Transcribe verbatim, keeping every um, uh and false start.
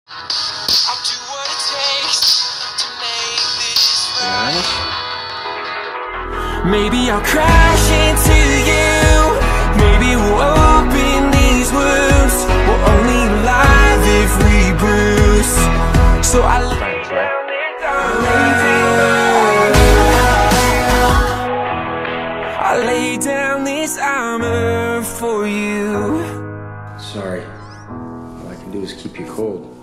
I'll do what it takes to make this right. Maybe I'll crash into you. Maybe we'll open these wounds. We're only alive if we bruise. So I lay down and I lay down this armor for you. Sorry. All I can do is keep you cold.